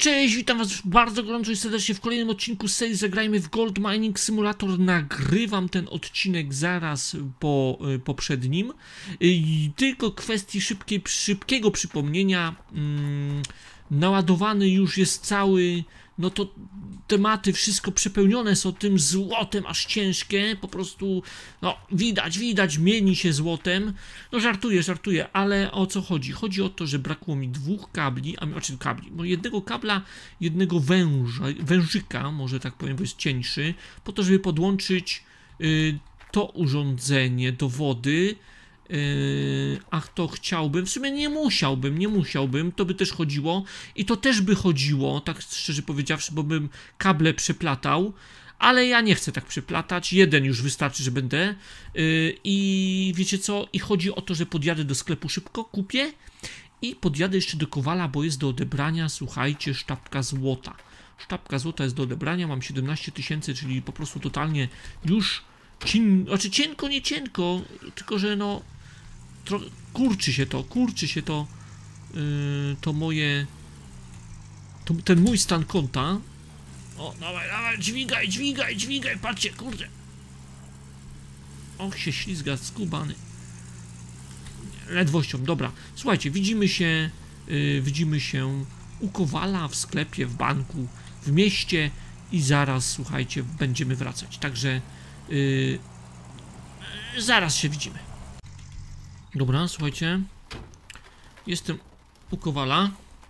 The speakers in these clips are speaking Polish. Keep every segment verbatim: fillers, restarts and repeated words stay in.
cześć, witam was bardzo gorąco i serdecznie w kolejnym odcinku z serii Zagrajmy w Gold Mining Simulator. Nagrywam ten odcinek zaraz po y, poprzednim. I tylko kwestii szybkiej, szybkiego przypomnienia. Mm, naładowany już jest cały, no to tematy, wszystko przepełnione są tym złotem, aż ciężkie, po prostu, no widać, widać, mieni się złotem. No żartuję, żartuję, ale o co chodzi? Chodzi o to, że brakło mi dwóch kabli, a znaczy kabli, bo jednego kabla, jednego węża, wężyka, może tak powiem, bo jest cieńszy, po to, żeby podłączyć y, to urządzenie do wody. Yy, ach, to chciałbym, w sumie nie musiałbym, nie musiałbym, to by też chodziło i to też by chodziło, tak szczerze powiedziawszy, bo bym kable przeplatał, ale ja nie chcę tak przeplatać, jeden już wystarczy, że będę yy, i wiecie co, i chodzi o to, że podjadę do sklepu szybko, kupię i podjadę jeszcze do Kowala, bo jest do odebrania, słuchajcie, sztabka złota, sztabka złota jest do odebrania, mam siedemnaście tysięcy, czyli po prostu totalnie już cin, znaczy cienko, nie cienko, tylko że no trochę kurczy się to, kurczy się to, yy, to moje, to, ten mój stan konta. O, dawaj, dawaj, dźwigaj, dźwigaj, dźwigaj, patrzcie, kurde. Och, się ślizga, skubany. Ledwością, dobra. Słuchajcie, widzimy się, yy, widzimy się u Kowala, w sklepie, w banku, w mieście i zaraz, słuchajcie, będziemy wracać. Także yy, zaraz się widzimy. Dobra, słuchajcie, jestem u Kowala.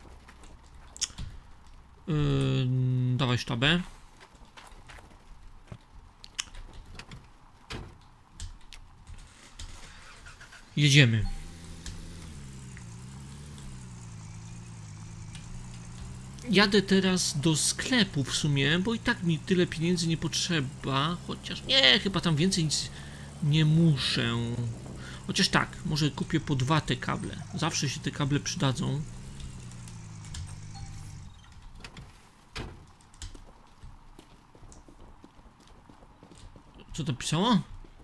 Yy, dawaj sztabę. Jedziemy. Jadę teraz do sklepu w sumie, bo i tak mi tyle pieniędzy nie potrzeba. Chociaż nie, chyba tam więcej nic nie muszę. Chociaż tak, może kupię po dwa te kable. Zawsze się te kable przydadzą. Co to pisało?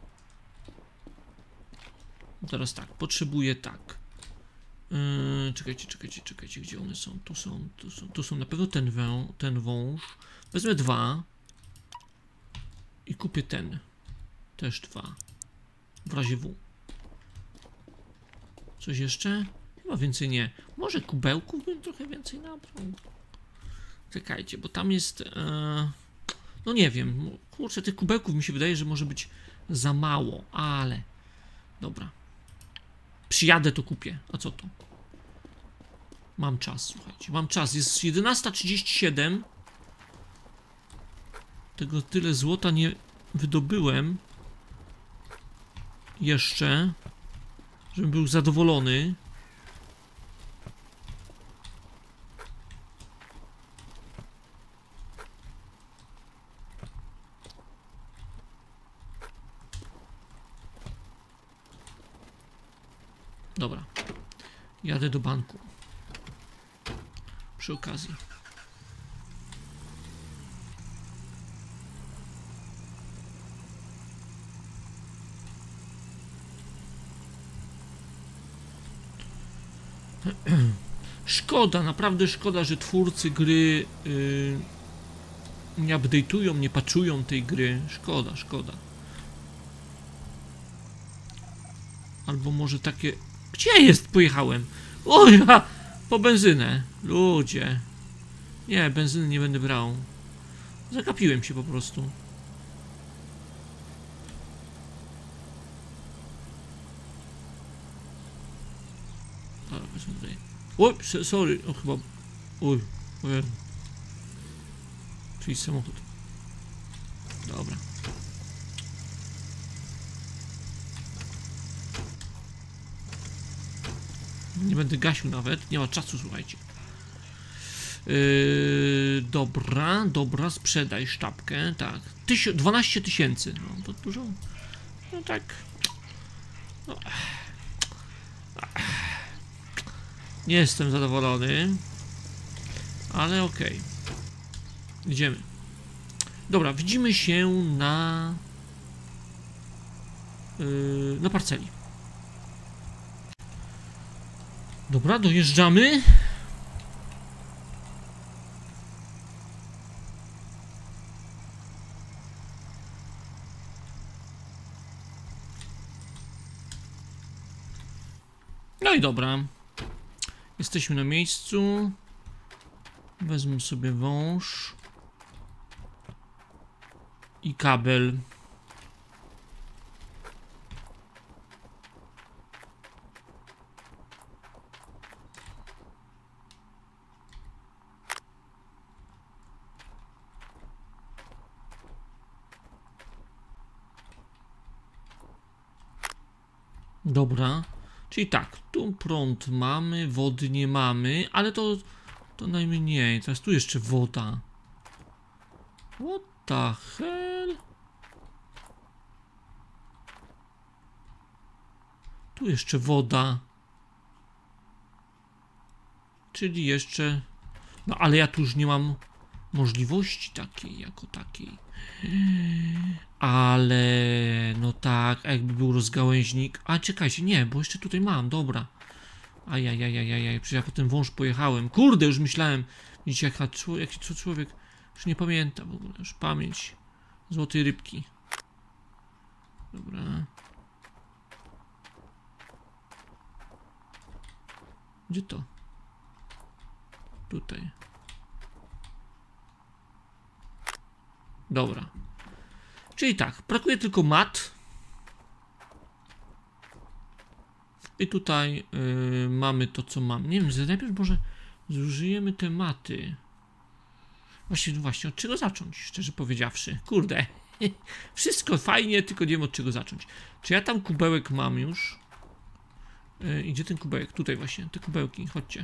Teraz tak, potrzebuję tak. Yy, czekajcie, czekajcie, czekajcie, gdzie one są? Tu są, tu są, tu są na pewno ten, wę, ten wąż. Wezmę dwa. I kupię ten. Też dwa. W razie W. Coś jeszcze? Chyba więcej nie. Może kubełków bym trochę więcej nabrał. Czekajcie, bo tam jest... E... No nie wiem. Kurczę, tych kubełków mi się wydaje, że może być za mało, ale... Dobra. Przyjadę, to kupię. A co to? Mam czas, słuchajcie. Mam czas. Jest jedenasta trzydzieści siedem. Tego tyle złota nie wydobyłem. Jeszcze. Żebym był zadowolony. Dobra. Jadę do banku. Przy okazji. Szkoda, naprawdę szkoda, że twórcy gry yy, nie update'ują, nie patchują tej gry. Szkoda, szkoda. Albo może takie... Gdzie jest? Pojechałem. O ja! Po benzynę. Ludzie. Nie, benzyny nie będę brał. Zagapiłem się po prostu. Dobra, wezmę tutaj. Oj, sorry, o chyba... Oj, oj. Czyli samochód. Dobra. Nie będę gasił nawet, nie ma czasu, słuchajcie. Yy, dobra, dobra, sprzedaj sztabkę, tak. Tysi dwanaście tysięcy, no to dużo. No tak. No. Nie jestem zadowolony, ale okej. Okay. Idziemy. Dobra, widzimy się na yy, na parceli. Dobra, dojeżdżamy. No i dobra. Jesteśmy na miejscu. Wezmę sobie wąż. I kabel. Dobra, czyli tak, tu prąd mamy, wody nie mamy, ale to, to najmniej, teraz tu jeszcze woda. What the hell? Tu jeszcze woda. Czyli jeszcze, no ale ja tu już nie mam możliwości takiej, jako takiej. Ale, no tak, a jakby był rozgałęźnik. A czekajcie, nie, bo jeszcze tutaj mam, dobra. Ajajajajajaj, przecież ja po ten wąż pojechałem. Kurde, już myślałem. Widzicie, jaka, jaki co człowiek już nie pamięta w ogóle, już pamięć złotej rybki. Dobra. Gdzie to? Tutaj. Dobra. Czyli tak, brakuje tylko mat. I tutaj yy, mamy to, co mam. Nie wiem, najpierw może zużyjemy te maty. Właśnie, właśnie, od czego zacząć, szczerze powiedziawszy. Kurde. Wszystko fajnie, tylko nie wiem, od czego zacząć. Czy ja tam kubełek mam już? Yy, I gdzie ten kubełek? Tutaj właśnie, te kubełki, chodźcie.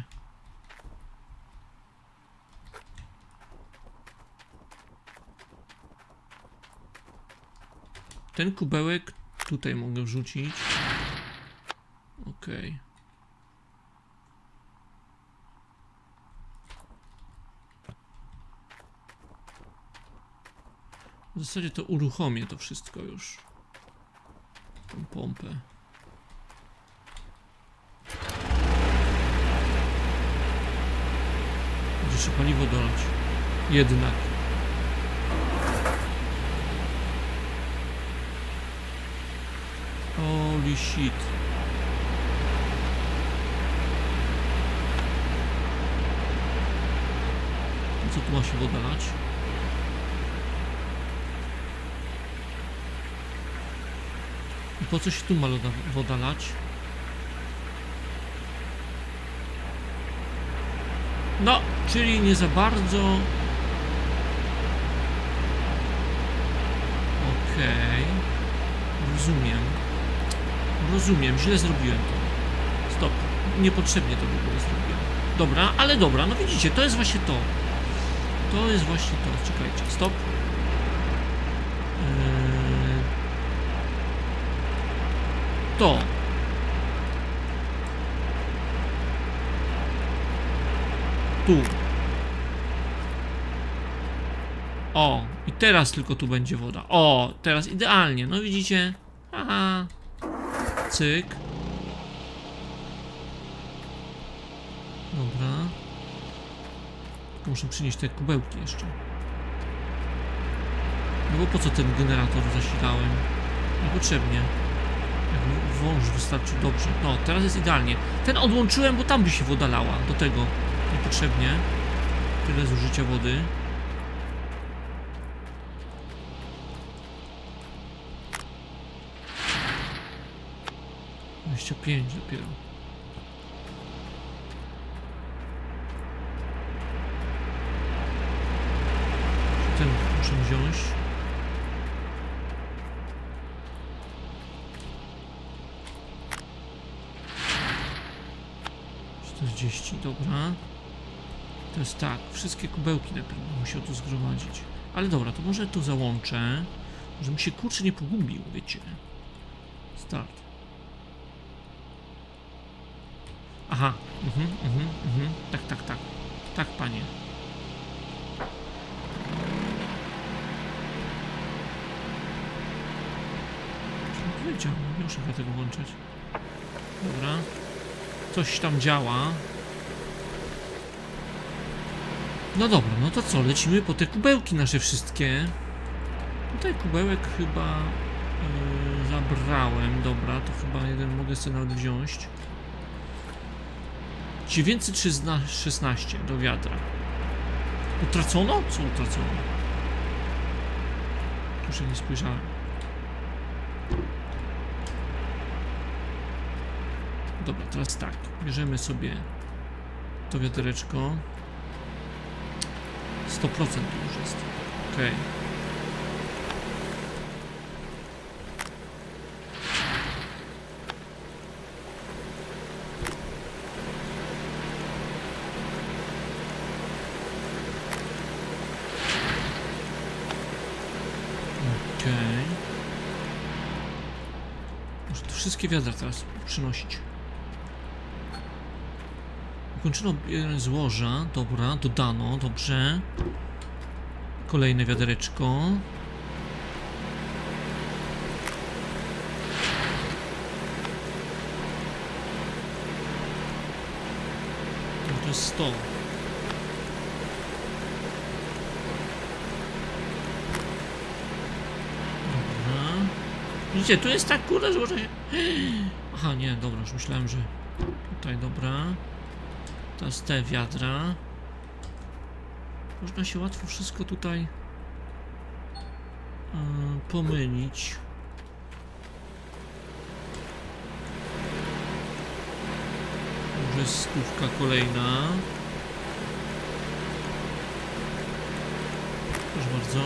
Ten kubełek tutaj mogę wrzucić. Okej. Okay. W zasadzie to uruchomię to wszystko już. Tą pompę. Muszę paliwo dolać. Jednak. Holy shit. Co tu ma się woda lać? I po co się tu ma woda lać? No, czyli nie za bardzo. Okej. Okay. Rozumiem. Rozumiem, źle zrobiłem to. Stop. Niepotrzebnie to w ogóle zrobiłem. Dobra, ale dobra, no widzicie, to jest właśnie to. To jest właśnie to. Czekajcie, stop. Eee... To. Tu. O, i teraz tylko tu będzie woda. O, teraz idealnie, no widzicie? Aha. Cyk. Dobra. Tylko muszę przynieść te kubełki jeszcze. No bo po co ten generator zasilałem? Niepotrzebnie. Jak wąż wystarczy dobrze. No, teraz jest idealnie. Ten odłączyłem, bo tam by się woda lała. Do tego. Niepotrzebnie. Tyle zużycia wody. dwadzieścia pięć dopiero. Ten muszę wziąć. czterdzieści, dobra. To jest tak, wszystkie kubełki najpierw musiał tu zgromadzić. Ale dobra, to może tu załączę, żebym się kurczę nie pogubił, wiecie. Start. Aha, mhm, mhm, mhm. Tak, tak, tak. Tak, panie. Co powiedział? Nie muszę chyba tego włączać. Dobra. Coś tam działa. No dobra, no to co? Lecimy po te kubełki nasze wszystkie. Tutaj kubełek chyba yy, zabrałem. Dobra, to chyba jeden mogę sobie nawet wziąć. dziewięćset szesnaście do wiadra. Utracono? Co utracono? Już nie spojrzałem. Dobra, teraz tak. Bierzemy sobie to wiadereczko. sto procent to już jest. Okej. Okay. Muszę tu wszystkie wiadra teraz przynosić. Ukończono złoża. Dobra, dodano, dobrze. Kolejne wiadereczko. No to jest sto. Widzicie, tu jest tak kurde złożenie. Aha, nie, dobra, już myślałem, że tutaj, dobra. Teraz te wiadra. Można się łatwo wszystko tutaj yy, pomylić. Może jest stówka kolejna. Proszę bardzo.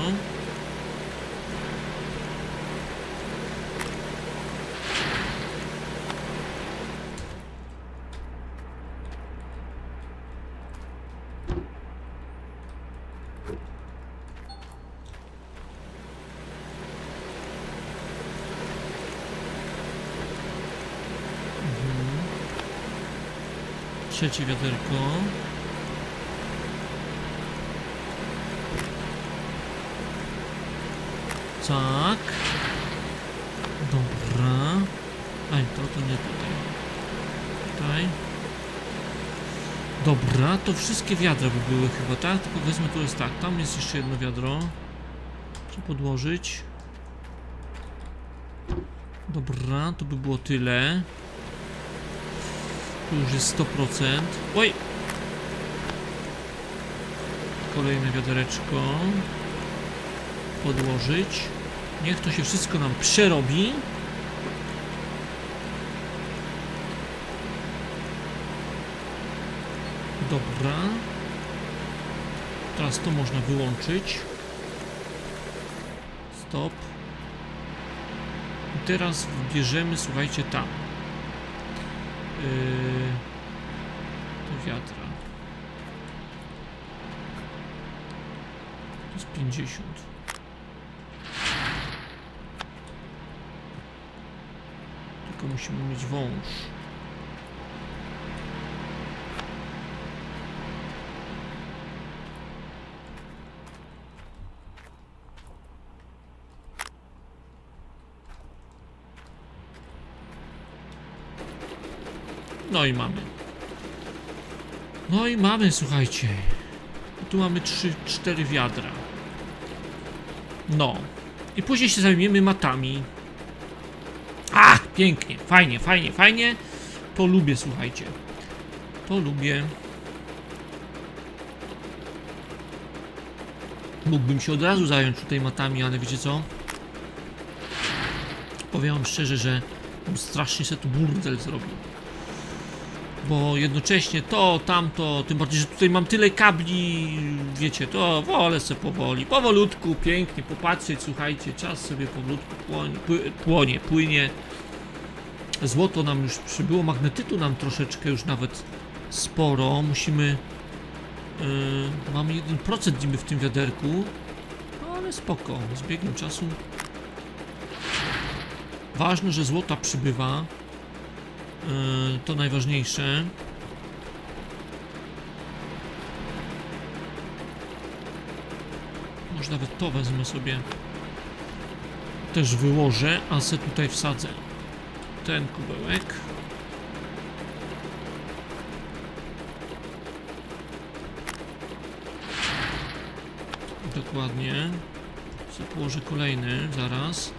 Trzecie wiaderko. Tak. Dobra. Aj, to, to nie tutaj. Tutaj. Dobra, to wszystkie wiadra by były chyba, tak? Tylko wezmę, to jest tak. Tam jest jeszcze jedno wiadro. Trzeba podłożyć. Dobra, to by było tyle. Tu już jest sto procent. Oj! Kolejne wiadereczko. Podłożyć. Niech to się wszystko nam przerobi. Dobra. Teraz to można wyłączyć. Stop. I teraz wbierzemy, słuchajcie, tam. Yy, to wiadra. To jest pięćdziesiąt. Tylko musimy mieć wąż. No i mamy. No i mamy, słuchajcie. Tu mamy trzy, cztery wiadra. No. I później się zajmiemy matami. A, pięknie, fajnie, fajnie, fajnie. To lubię, słuchajcie. To lubię. Mógłbym się od razu zająć tutaj matami, ale wiecie co? Powiem wam szczerze, że strasznie się tu burdel zrobił. Bo jednocześnie to, tamto, tym bardziej, że tutaj mam tyle kabli, wiecie, to wolę sobie powoli, powolutku, pięknie popatrzeć, słuchajcie, czas sobie powolutku płonie, płonie, płynie. Złoto nam już przybyło, magnetytu nam troszeczkę już nawet sporo, musimy, yy, mamy jeden procent niby w tym wiaderku, no ale spoko, z biegiem czasu. Ważne, że złota przybywa. Yy, to najważniejsze. Może nawet to wezmę sobie. Też wyłożę, a se tutaj wsadzę ten kubełek. Dokładnie. Se położę kolejny zaraz.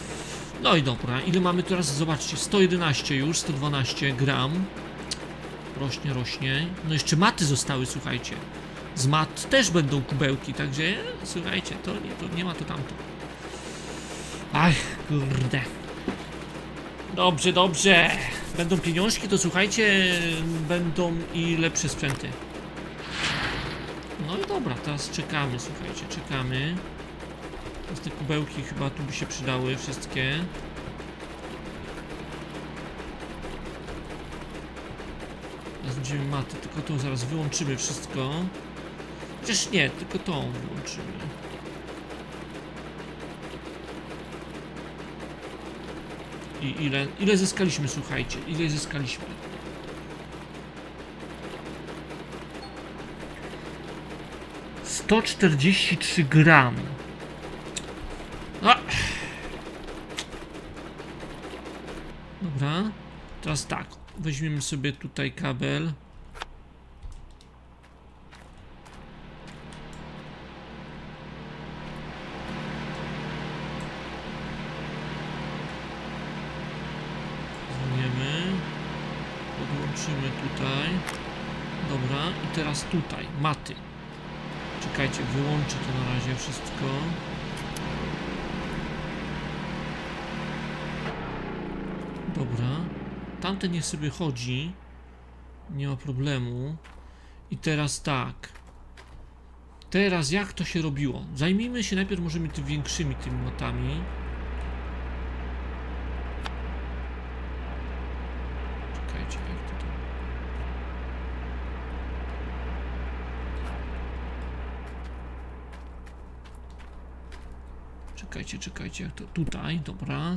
No i dobra, ile mamy teraz? Zobaczcie, sto jedenaście już, sto dwanaście gram. Rośnie, rośnie. No jeszcze maty zostały, słuchajcie. Z mat też będą kubełki, także słuchajcie, to nie, to nie ma to tamto. Ach, kurde. Dobrze, dobrze. Będą pieniążki, to słuchajcie, będą i lepsze sprzęty. No i dobra, teraz czekamy, słuchajcie, czekamy. Teraz te kubełki chyba tu by się przydały wszystkie. Teraz będziemy maty, tylko to zaraz wyłączymy wszystko. Chociaż nie, tylko tą wyłączymy. I ile, ile zyskaliśmy, słuchajcie, ile zyskaliśmy? sto czterdzieści trzy gram. A. Dobra, teraz tak, weźmiemy sobie tutaj kabel. Podłączymy tutaj. Dobra, i teraz tutaj, maty. Czekajcie, wyłączę to na razie wszystko. Dobra. Tamten niech sobie chodzi. Nie ma problemu. I teraz tak. Teraz jak to się robiło? Zajmijmy się najpierw możemy tymi większymi tymi matami. Czekajcie, jak to tam. Czekajcie, czekajcie, jak to tutaj, dobra.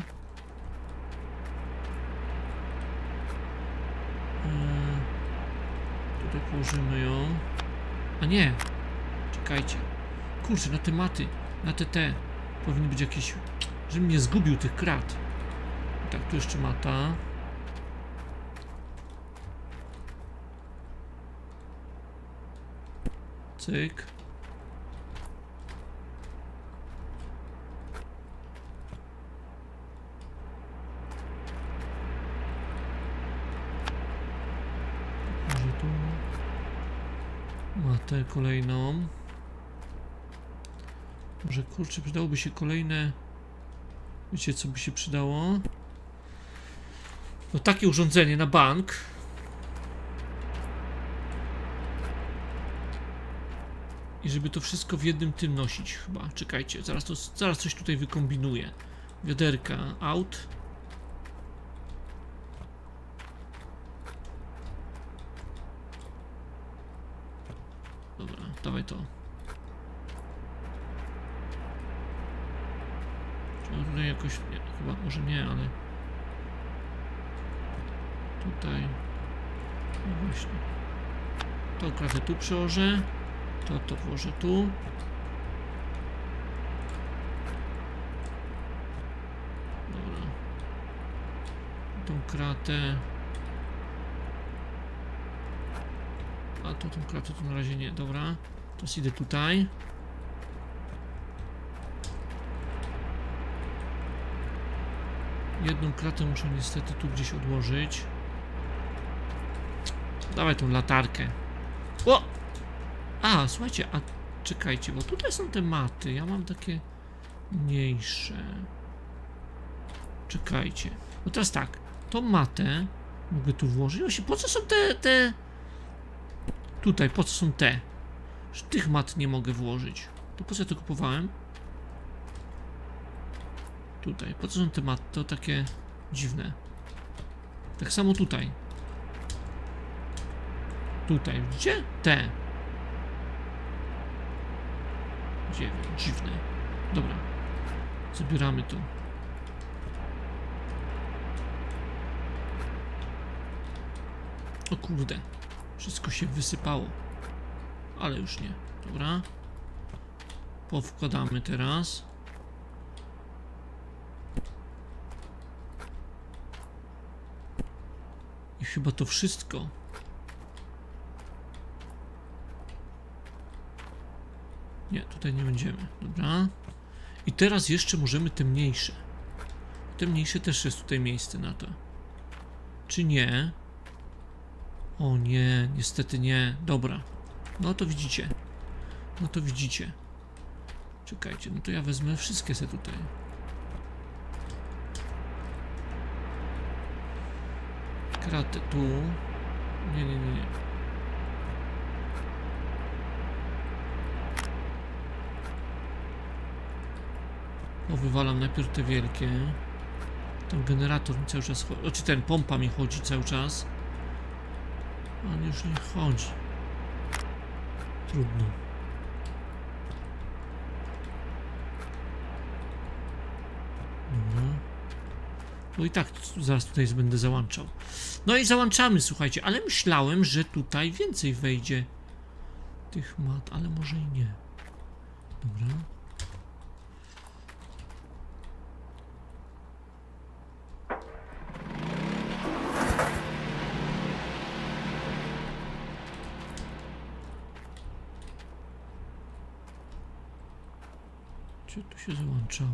Tutaj położymy ją. A nie! Czekajcie. Kurczę, na te maty, na te te powinny być jakieś... Żebym nie zgubił tych krat. I tak, tu jeszcze mata. Cyk. Matę kolejną. Może kurczę, przydałoby się kolejne. Wiecie, co by się przydało? No takie urządzenie na bank. I żeby to wszystko w jednym tym nosić chyba. Czekajcie, zaraz, to, zaraz coś tutaj wykombinuję. Wiaderka out. Dobra, dawaj to. Czy tutaj jakoś... Nie, chyba może nie, ale... Tutaj... No właśnie. To kratę tu przełożę. To to włożę tu. Dobra. Tą kratę... A to tą kratę tu na razie nie, dobra. Teraz idę tutaj. Jedną kratę muszę niestety tu gdzieś odłożyć. Dawaj tą latarkę. O! A, słuchajcie, a czekajcie, bo tutaj są te maty. Ja mam takie mniejsze. Czekajcie. No teraz tak, tą matę mogę tu włożyć. Właśnie, po co są te, te... Tutaj, po co są te? Że tych mat nie mogę włożyć. To po co ja to kupowałem? Tutaj, po co są te maty? To takie dziwne. Tak samo tutaj. Tutaj, widzicie? Te. Dziewięć, dziwne. Dobra. Zabieramy to. O kurde. Wszystko się wysypało. Ale już nie. Dobra. Powkładamy teraz. I chyba to wszystko. Nie, tutaj nie będziemy. Dobra. I teraz jeszcze możemy te mniejsze. Te mniejsze też jest tutaj miejsce na to. Czy nie? O nie, niestety nie. Dobra. No to widzicie. No to widzicie. Czekajcie, no to ja wezmę wszystkie se tutaj. Kratę tu. Nie, nie, nie, nie. O, wywalam najpierw te wielkie. Ten generator mi cały czas chodzi. Znaczy ten pompa mi chodzi cały czas. On już nie chodzi. Trudno. Dobra. No i tak zaraz tutaj będę załączał. No i załączamy, słuchajcie, ale myślałem, że tutaj więcej wejdzie tych mat, ale może i nie. Dobra. Czy tu się załączało?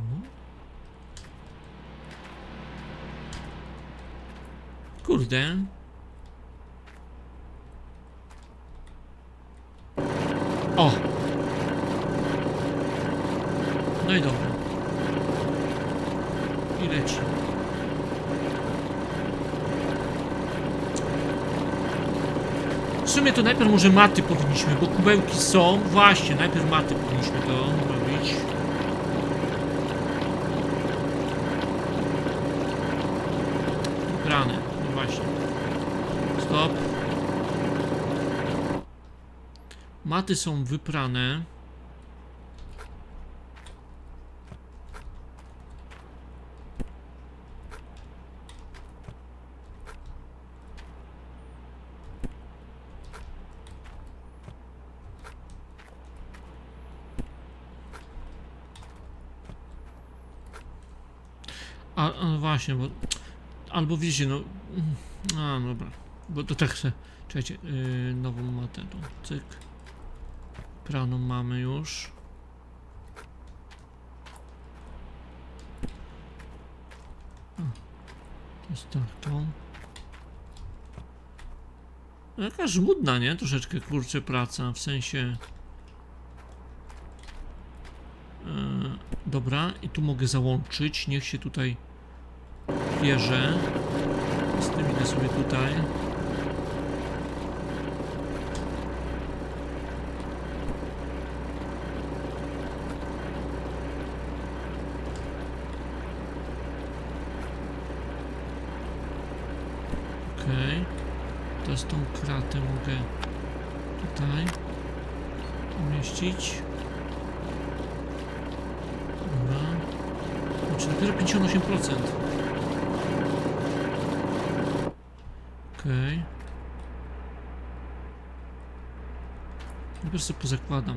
Kurde. O! No i dobra. I leci. W sumie to najpierw może maty powinniśmy, bo kubełki są. Właśnie, najpierw maty powinniśmy to robić. Brane. Właśnie. Stop. Maty są wyprane. A, a właśnie, bo... Albo wiecie, no... A, dobra. Bo to tak chcę. Czekajcie, yy, nową matę tu. Cyk. Praną mamy już. A, to jest tak, to. Jaka żmudna, nie? Troszeczkę, kurczę, praca, w sensie... Yy, dobra, i tu mogę załączyć. Niech się tutaj bierze. Z tym idę sobie tutaj. Okej. Teraz tą kratę mogę tutaj umieścić. Dobra. Znaczy dopiero pięćdziesiąt osiem procent. Okej. Okay. Najpierw sobie pozakładam.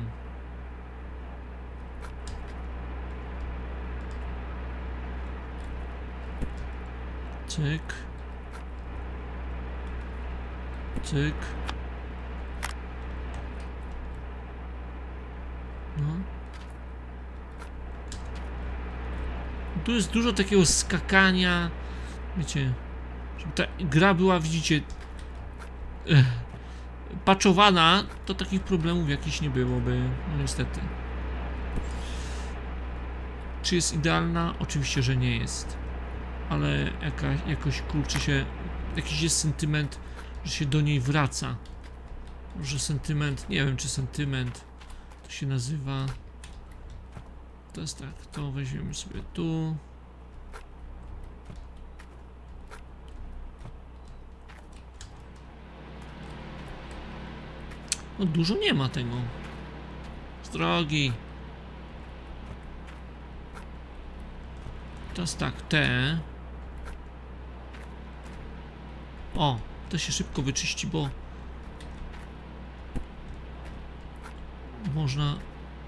Cyk. Cyk. No. Tu jest dużo takiego skakania. Wiecie, żeby ta gra była, widzicie, ech, patchowana, to takich problemów jakichś nie byłoby, no niestety. Czy jest idealna? Oczywiście, że nie jest. Ale jaka, jakoś kurczy się, jakiś jest sentyment, że się do niej wraca. Może sentyment, nie wiem czy sentyment to się nazywa. To jest tak, to weźmiemy sobie tu. No dużo nie ma tego. Z drogi. Teraz tak, te. O, to się szybko wyczyści, bo można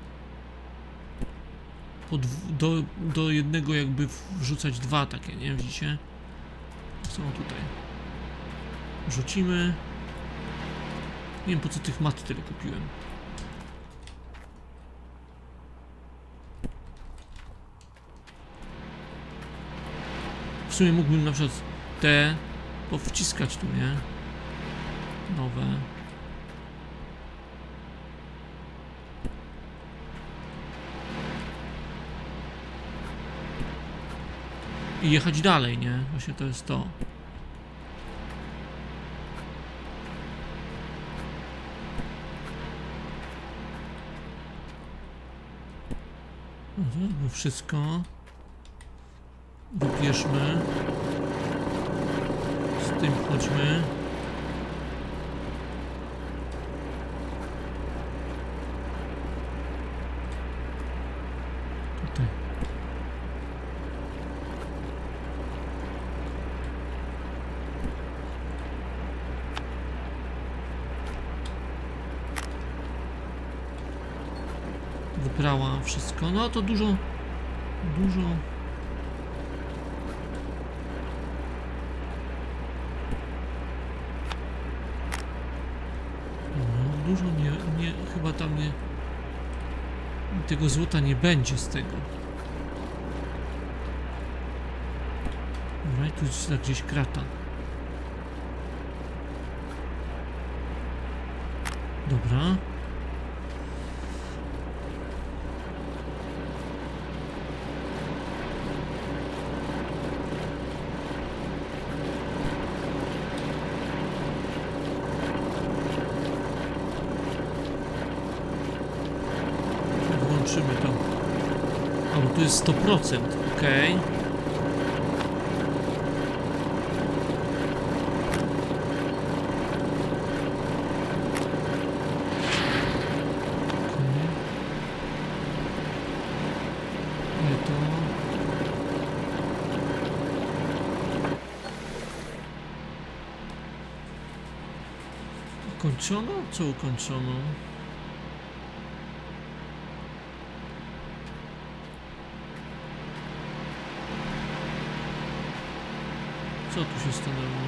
pod, do, do jednego jakby wrzucać dwa takie, nie widzicie? Są tutaj. Rzucimy. Nie wiem po co tych mat tyle kupiłem. W sumie mógłbym na przykład te powciskać tu, nie? nowe. I jechać dalej, nie? Właśnie to jest to. No wszystko. Wybierzmy. Z tym chodźmy. Tutaj. Wybrała wszystko. No to dużo, dużo. No, dużo nie, nie, chyba tam nie, tego złota nie będzie z tego. Dobra, i tu jest tak gdzieś krata. Dobra. Włączymy to. A, bo tu jest sto procent, okej. Okay. Ukończono? Co ukończono? Co tu się stanęło?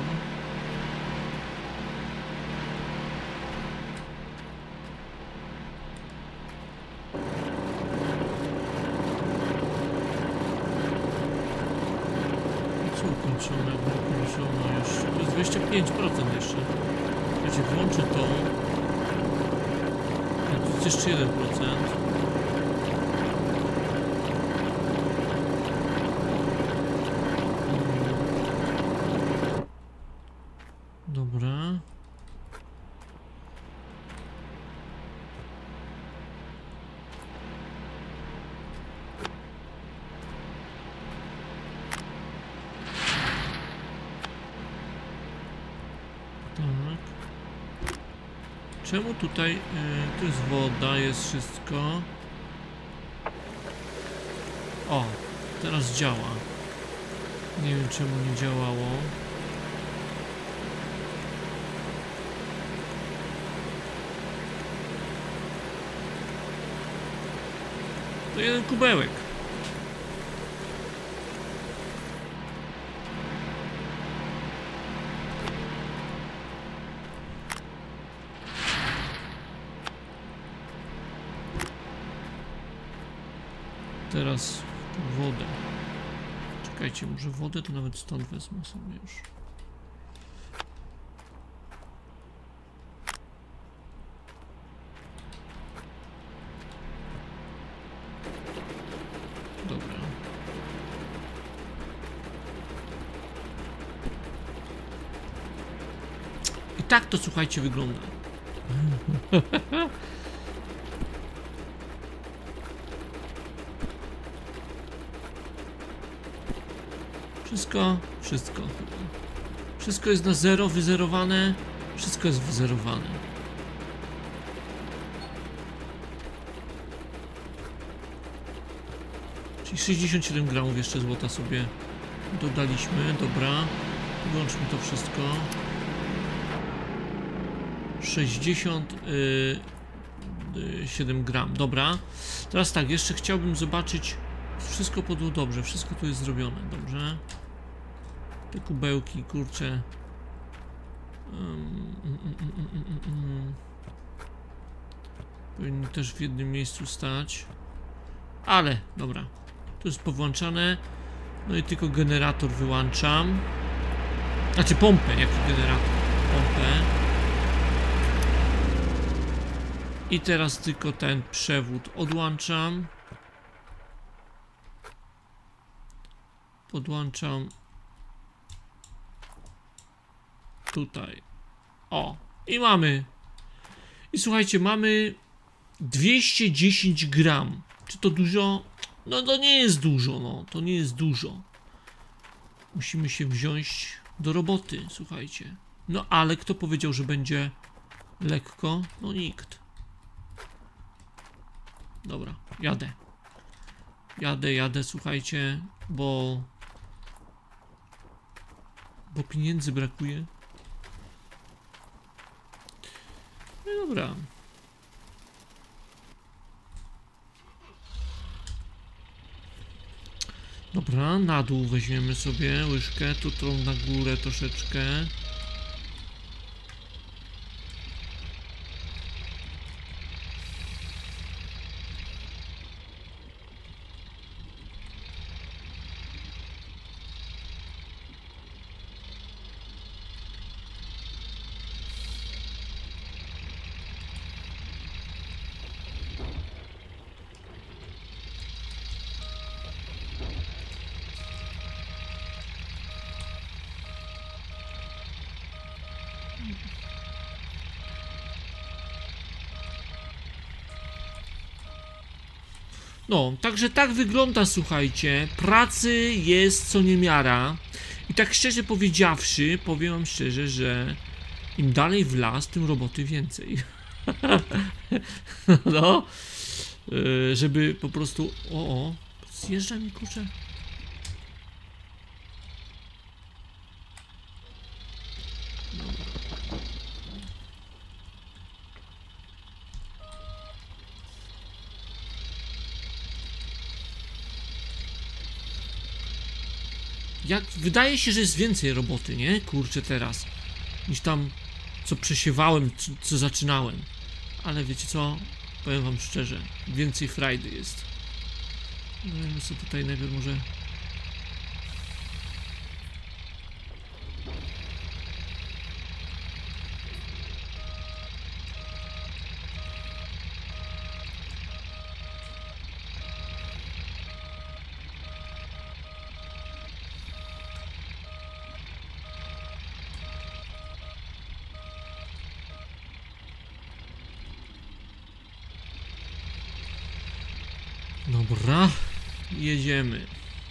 Co ukończono? Ukończono jeszcze. To jest dwadzieścia pięć procent jeszcze. Wiecie, włączę to. A tu jest jeszcze jeden procent. Dobra. Tak. Czemu tutaj, yy, tu jest woda, jest wszystko. O, teraz działa. Nie wiem czemu nie działało. To jeden kubełek. Teraz wodę. Czekajcie, może wodę to nawet stąd wezmę sobie już. Dobra. I tak to, słuchajcie, wygląda. Wszystko, wszystko. Wszystko jest na zero, wyzerowane. Wszystko jest wyzerowane. Czyli sześćdziesiąt siedem gramów jeszcze złota sobie dodaliśmy. Dobra. Wyłączmy to wszystko. sześćdziesiąt siedem gram. Dobra. Teraz tak, jeszcze chciałbym zobaczyć. Wszystko podło dobrze, wszystko tu jest zrobione, dobrze. Te kubełki, kurczę. Um, um, um, um, um, um. Powinny też w jednym miejscu stać. Ale, dobra. To jest powłączane. No i tylko generator wyłączam. Znaczy pompę, jaki generator? Pompę. I teraz tylko ten przewód odłączam. Podłączam tutaj. O, i mamy. I słuchajcie, mamy dwieście dziesięć gram. Czy to dużo? No to nie jest dużo, no. To nie jest dużo. Musimy się wziąć do roboty, słuchajcie. No ale kto powiedział, że będzie lekko? No nikt. Dobra, jadę. Jadę, jadę, słuchajcie, bo... Bo pieniędzy brakuje. No dobra. Dobra, na dół weźmiemy sobie łyżkę, tu tą na górę troszeczkę. No, także tak wygląda, słuchajcie, pracy jest co niemiara i tak szczerze powiedziawszy, powiem wam szczerze, że im dalej w las, tym roboty więcej. No, yy, żeby po prostu, o, o, zjeżdża mi, kurczę. Jak, wydaje się, że jest więcej roboty, nie? Kurczę, teraz. Niż tam, co przesiewałem, co, co zaczynałem. Ale wiecie co? Powiem wam szczerze. Więcej frajdy jest. No wiem, co tutaj najpierw może... Dobra, jedziemy.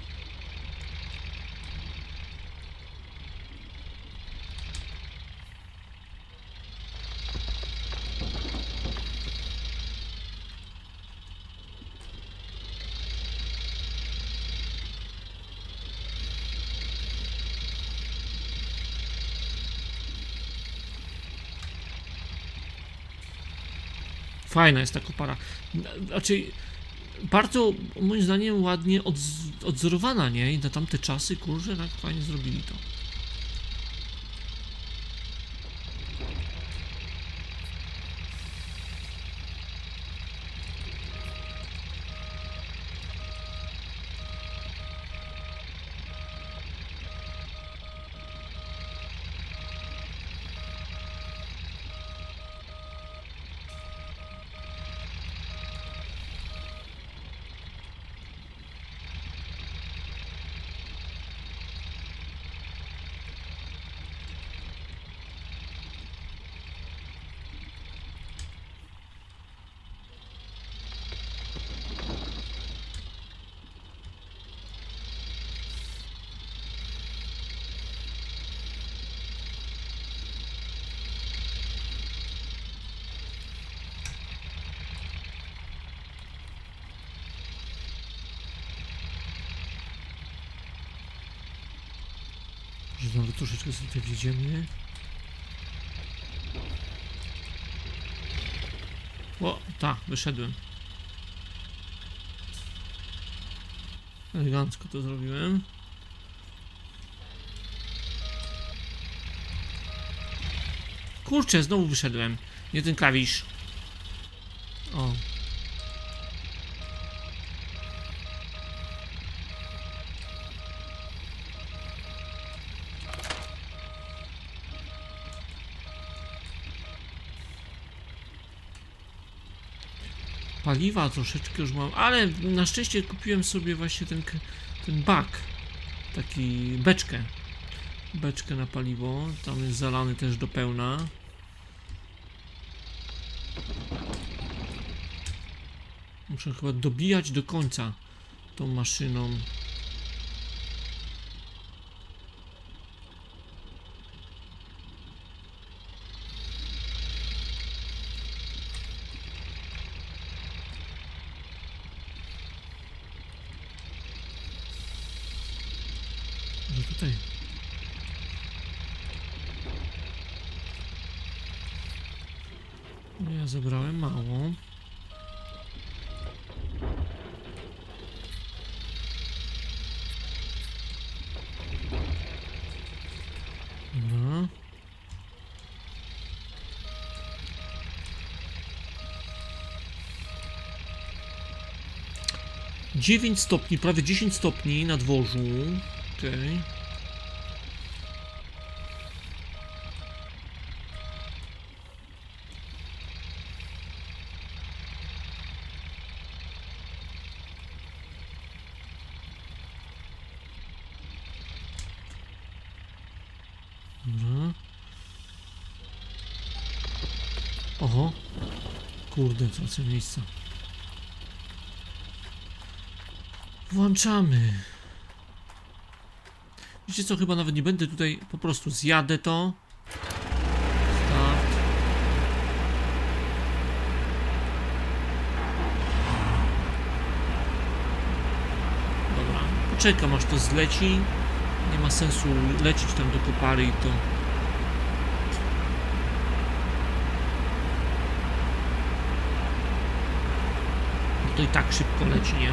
Fajna jest ta kopara. Znaczy, bardzo moim zdaniem ładnie odz odzorowana, nie? I na tamte czasy, kurczę, tak fajnie zrobili to. Że znowu troszeczkę sobie tutaj wjedziemy. O, tak, wyszedłem. Elegancko to zrobiłem. Kurczę, znowu wyszedłem. Nie ten klawisz. O. Paliwa troszeczkę już mam, ale na szczęście kupiłem sobie właśnie ten, ten bak. Taki beczkę. Beczkę na paliwo. Tam jest zalany też do pełna. Muszę chyba dobijać do końca tą maszyną. Może tutaj. Ja zebrałem mało. Dobra. dziewięć stopni, prawie dziesięć stopni na dworzu. Okej. Okay. Dobra. Oho. Kurde, tracę miejsca. Włączamy. Wiecie co, chyba nawet nie będę tutaj, po prostu zjadę to. Start. Dobra, poczekam aż to zleci. Nie ma sensu lecieć tam do kopary i to... To i tak szybko leci, nie?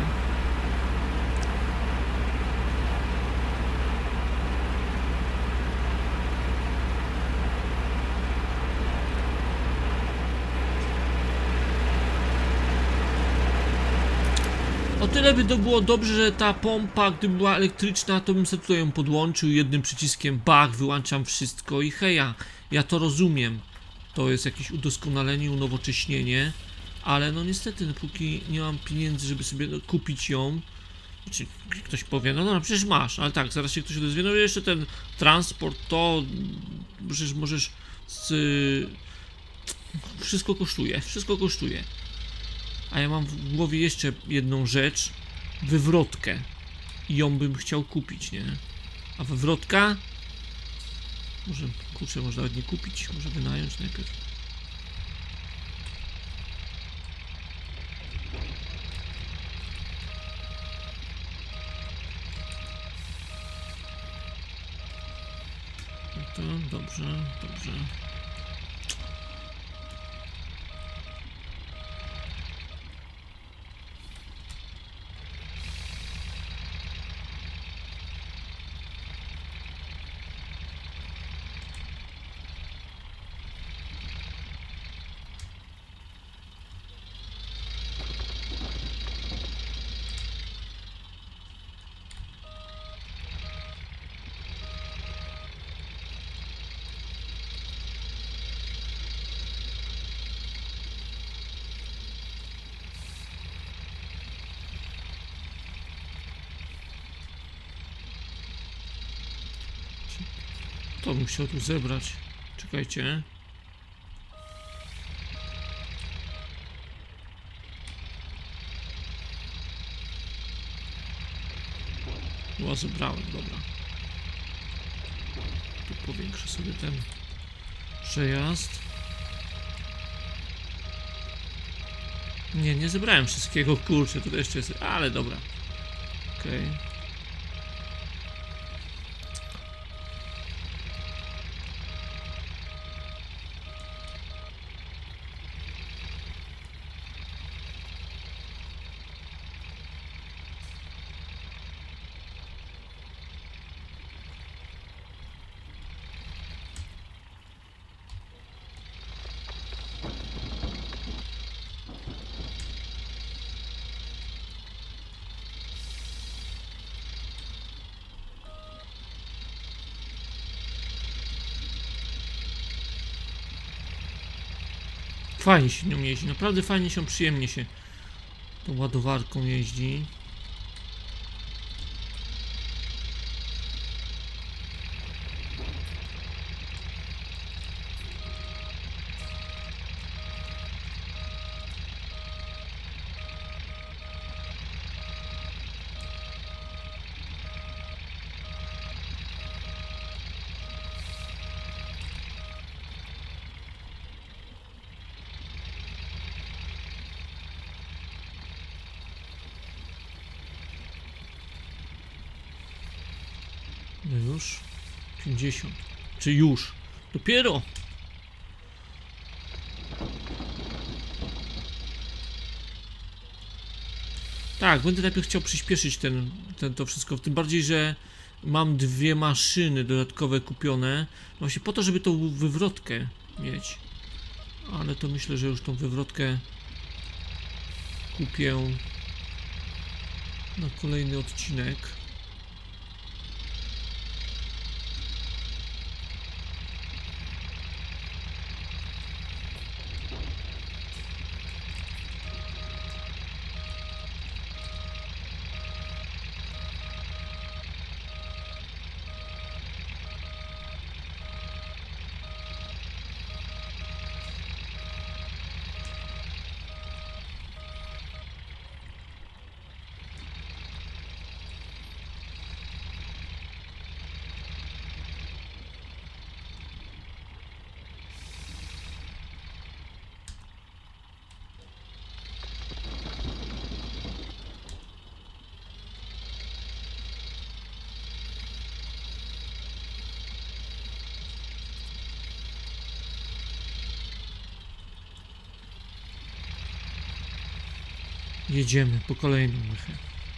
O tyle by to było dobrze, że ta pompa, gdyby była elektryczna, to bym sobie tutaj ją podłączył jednym przyciskiem, bach, wyłączam wszystko i heja, ja to rozumiem. To jest jakieś udoskonalenie, unowocześnienie, ale no niestety, no, póki nie mam pieniędzy, żeby sobie no, kupić ją, znaczy ktoś powie, no no przecież masz, ale tak, zaraz się ktoś odezwie, no jeszcze ten transport, to przecież możesz z... wszystko kosztuje, wszystko kosztuje. A ja mam w głowie jeszcze jedną rzecz, wywrotkę i ją bym chciał kupić, nie? A wywrotka? Może, kurczę, może nawet nie kupić, może wynająć najpierw. No to dobrze, dobrze. To bym chciał tu zebrać. Czekajcie. O, zebrałem, dobra. Tu powiększę sobie ten przejazd. Nie, nie zebrałem wszystkiego, kurczę, tutaj jeszcze jest, ale dobra. Okej. Okay. Fajnie się nią jeździ, naprawdę fajnie się, przyjemnie się Tą ładowarką jeździ. No już pięćdziesiąt. Czy już? Dopiero. Tak, będę najpierw chciał przyspieszyć ten, ten, to wszystko. Tym bardziej, że mam dwie maszyny dodatkowe kupione. Właśnie po to, żeby tą wywrotkę mieć. Ale to myślę, że już tą wywrotkę kupię na kolejny odcinek. Jedziemy po kolejną mychę.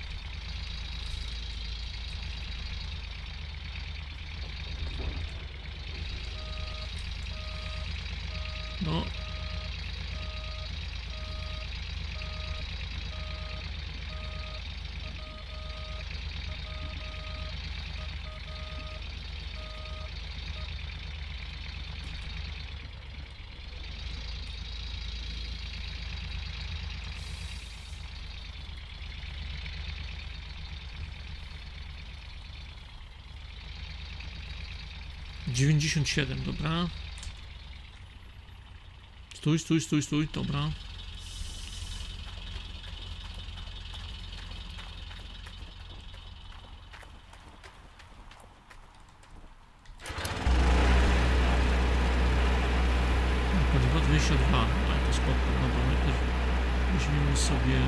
No. dziewięćdziesiąt siedem, dobra. Stój, stój, stój, stój, dobra. Paliwo dwadzieścia dwa, ale to spoko, dobra, najpierw weźmiemy sobie,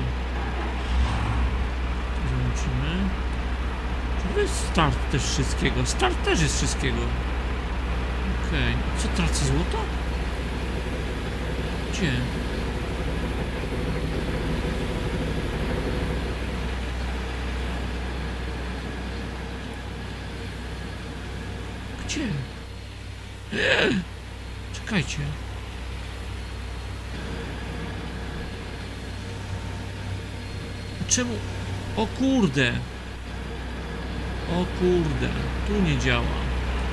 zobaczymy. To jest start też wszystkiego, start też jest wszystkiego. Okej, okay. Co, tracę złoto? Gdzie? Gdzie? Eee! Czekajcie. A czemu? O kurde! O kurde, tu nie działa.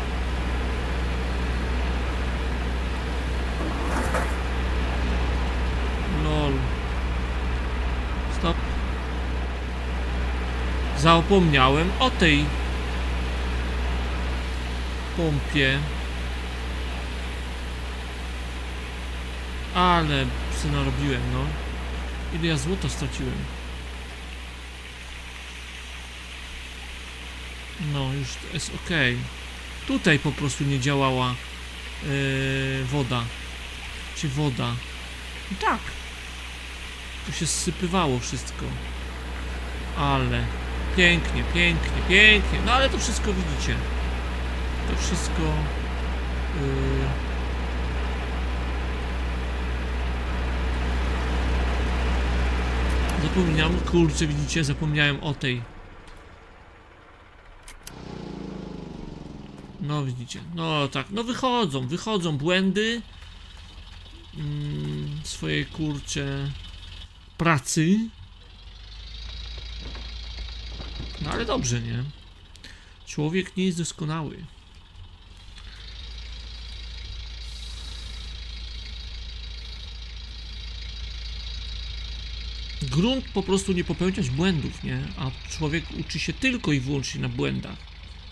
Lol. Stop. Zapomniałem o tej pompie. Ale psy narobiłem, no. Ile ja złota straciłem? No, już jest ok. Tutaj po prostu nie działała yy, woda. Czy woda? I tak. Tu się zsypywało wszystko. Ale pięknie, pięknie, pięknie. No ale to wszystko widzicie. To wszystko... Yy... Zapomniałem, kurczę, widzicie, zapomniałem o tej. No widzicie, no tak, no wychodzą, wychodzą błędy mm, swojej, kurcze, pracy. No ale dobrze, nie? Człowiek nie jest doskonały. grunt po prostu nie popełniać błędów, nie? A człowiek uczy się tylko i wyłącznie na błędach.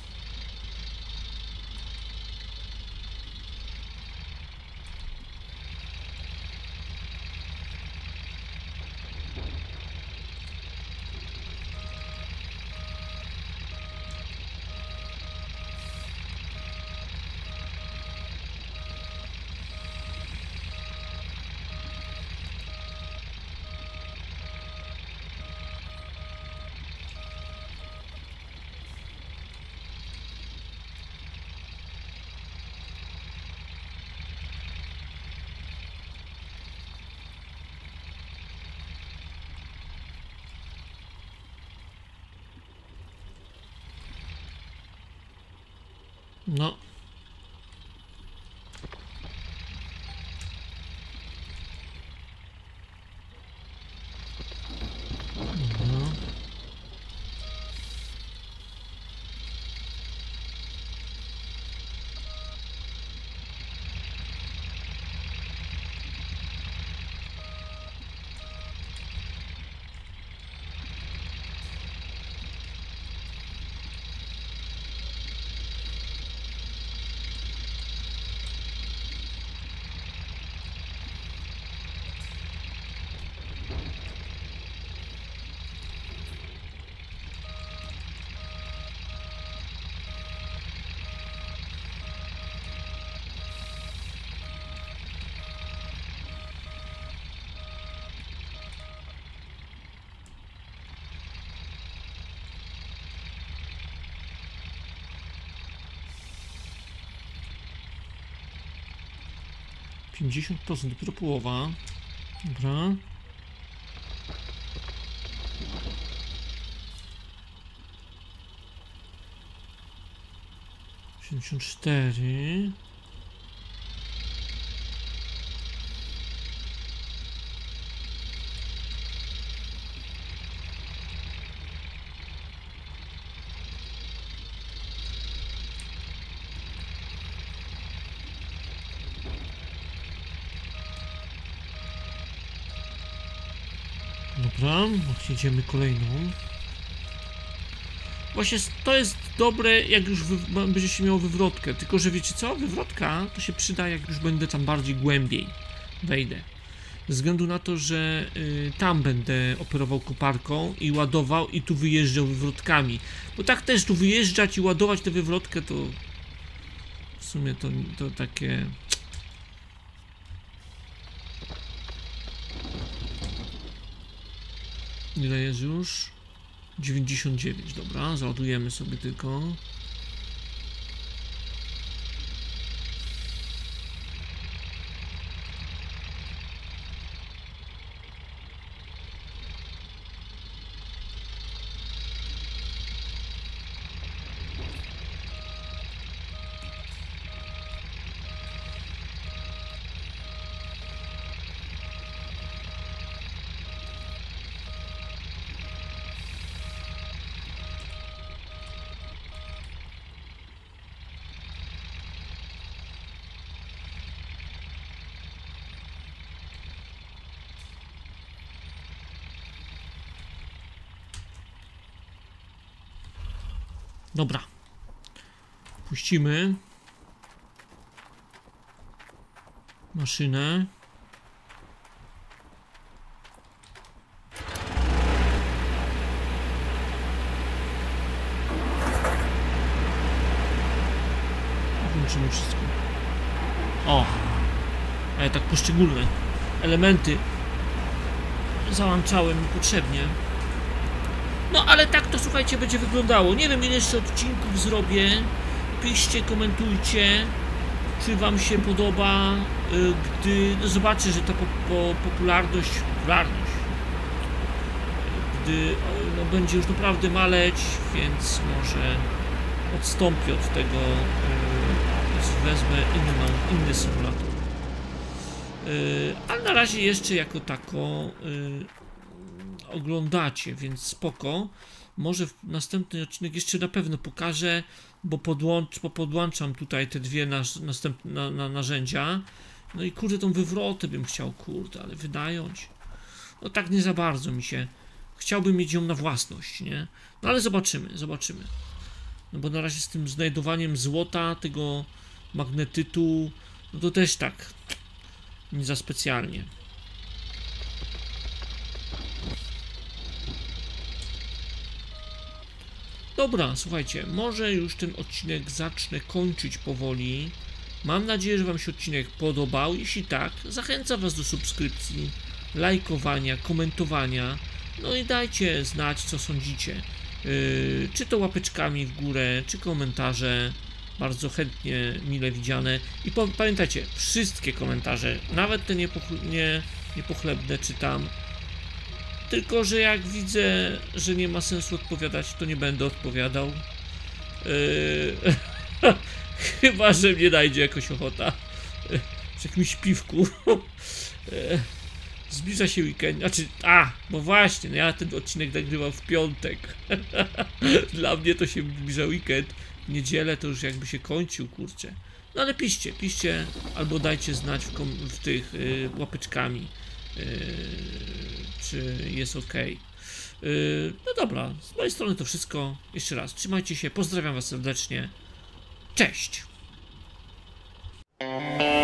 No. No. pięćdziesiąt procent, dopiero połowa. Dobra. siedemdziesiąt cztery. Dobra, jedziemy kolejną. Właśnie to jest dobre, jak już będzie się miało wywrotkę, tylko że wiecie co, wywrotka to się przyda, jak już będę tam bardziej głębiej wejdę. Ze względu na to, że y, tam będę operował koparką i ładował i tu wyjeżdżał wywrotkami. Bo tak też tu wyjeżdżać i ładować tę wywrotkę to w sumie to, to takie... Ile jest już? dziewięćdziesiąt dziewięć, dobra, załadujemy sobie tylko. Dobra. Puścimy maszynę. Włączymy wszystko. O! Ale tak poszczególne elementy załączałem niepotrzebnie. No ale tak to, słuchajcie, będzie wyglądało. Nie wiem, ile jeszcze odcinków zrobię. Piszcie, komentujcie, czy wam się podoba, gdy no zobaczę, że ta po, po, popularność, popularność, gdy no, będzie już naprawdę maleć, więc może odstąpię od tego, yy, wezmę inną, inny symulator. Yy, ale na razie jeszcze jako tako yy, oglądacie, więc spoko. Może w następny odcinek jeszcze na pewno pokażę, bo, podłącz, bo podłączam tutaj te dwie nas, następne na, na, narzędzia. No i kurde, tą wywrotę bym chciał, kurde, ale wynająć. no tak nie za bardzo mi się, chciałbym mieć ją na własność, nie? No ale zobaczymy, zobaczymy. No bo na razie z tym znajdowaniem złota, tego magnetytu, no to też tak, nie za specjalnie. Dobra, słuchajcie, może już ten odcinek zacznę kończyć powoli. Mam nadzieję, że wam się odcinek podobał. Jeśli tak, zachęcam was do subskrypcji, lajkowania, komentowania. No i dajcie znać, co sądzicie. Yy, czy to łapeczkami w górę, czy komentarze. Bardzo chętnie, mile widziane. I po, pamiętajcie, wszystkie komentarze, nawet te niepoch- nie, niepochlebne czytam. Tylko że jak widzę, że nie ma sensu odpowiadać, to nie będę odpowiadał. Yy... Chyba że mnie najdzie jakoś ochota. Yy, przy jakimś piwku. Yy... Zbliża się weekend. Znaczy, a, bo właśnie, no ja ten odcinek nagrywam w piątek. Dla mnie to się zbliża weekend. W niedzielę to już jakby się kończył, kurczę. No ale piszcie, piszcie, albo dajcie znać w, kom- w tych yy, łapeczkami. Yy, czy jest ok. Yy, no dobra, z mojej strony to wszystko. Jeszcze raz, trzymajcie się, pozdrawiam was serdecznie. Cześć!